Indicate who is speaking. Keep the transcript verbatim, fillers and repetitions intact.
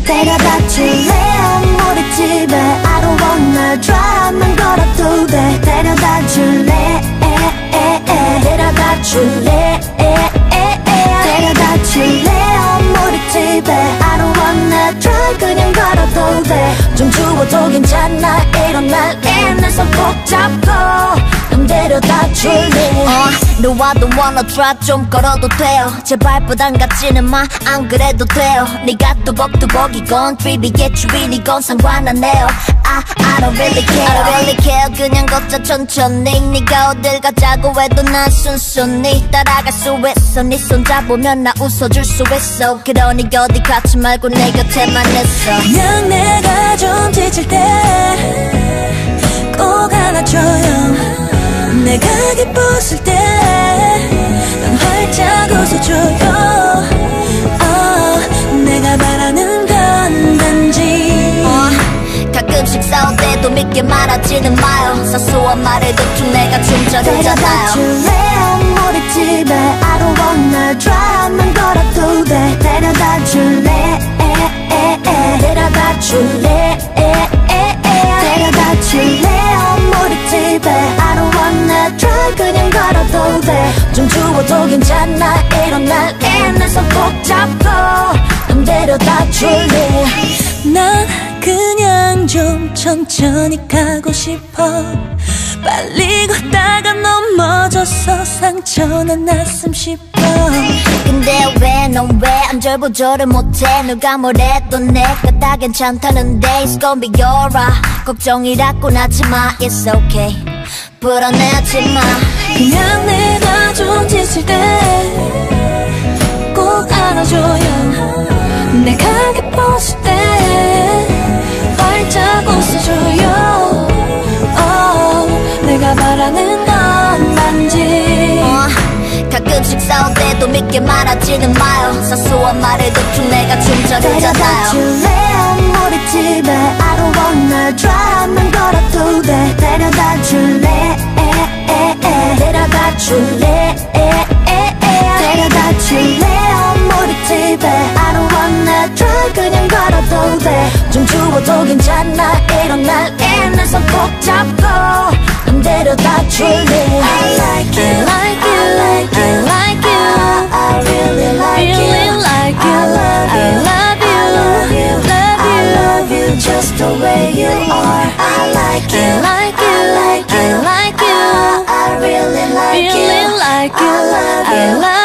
Speaker 1: 데려다줄래 우리 집에 I don't wanna drive 만 걸어도 돼 데려다줄래 데려다줄래 데려다줄래 우리 집에 I don't wanna drive 그냥 걸어도 돼 좀 추워도 괜찮아 이런 날에 내 손 꼭 잡고 좀 데려다줄래 uh, 너와 don't wanna drive 좀 걸어도 돼요 제발 부담 갖지는 마 안 그래도 돼요 네가 뚜벅뚜벅이건 트립이게 주인이건 상관 안 해요 I, I don't really care I don't really care 그냥 걷자 천천히 네가 어딜 가자고 해도 난 순순히 따라갈 수 있어 네 손 잡으면 나 웃어줄 수 있어 그러니 어디 가지 말고 내 곁에만 있어
Speaker 2: 그냥 내가 좀 지칠 때 꼭 안아줘요 내가 기뻤을 때 난 활짝 웃어줘요 oh, 내가 바라는 건 단지
Speaker 1: uh, 가끔씩 싸울 때도 믿게 말하지는 마요 사소한 말에 도ற்றும் 내가 춤춰주잖아요 데려다줄래 우리 집에 I don't wanna drive 만 걸어도 돼 데려다줄래 데려다줄래 데려다줄래 우리 집에 I don't wanna drive 그냥 걸어도 돼 좀 추워도 괜찮아 이런 날에 내 손 꼭 잡고 좀 데려다줄래
Speaker 2: 난 그냥 좀 천천히 가고 싶어 빨리 걷다가 넘어져서 상처는 났음 싶어
Speaker 1: 근데 왜 넌 왜 안절부절을 못해 누가 뭐래도 내가 다 괜찮다는데 It's gonna be alright 걱정이라고 하지마 It's okay 불안해하지마
Speaker 2: 그냥 내가 좀 지칠 때 꼭 안아줘요 내가 기뻤을 때 활짝 웃어줘요 oh, 내가 바라는 건 단지
Speaker 1: uh, 가끔씩 싸울 때도 믿게 말하지는 마요 사소한 말에 도ற்றும் 내가 춤춰주잖아요 데려다줄래 우리 집에 I don't wanna drive 만 걸어도 돼 데려다줄래 데려다줄래 데려다줄래 우리 집에 I don't wanna drive 그냥 걸어도 돼 좀 추워도 괜찮아 이런 날에 내 손 꼭 잡고 좀 데려다줄래 I like you,
Speaker 2: like you,
Speaker 1: I like you,
Speaker 2: I like you
Speaker 1: I, I really like you,
Speaker 2: really like you
Speaker 1: I love you,
Speaker 2: I love you,
Speaker 1: I love you,
Speaker 2: love you,
Speaker 1: I love you just the way you are I like you,
Speaker 2: I like you,
Speaker 1: I like you,
Speaker 2: I like you
Speaker 1: I, I really like you,
Speaker 2: really like you
Speaker 1: I love you.
Speaker 2: I love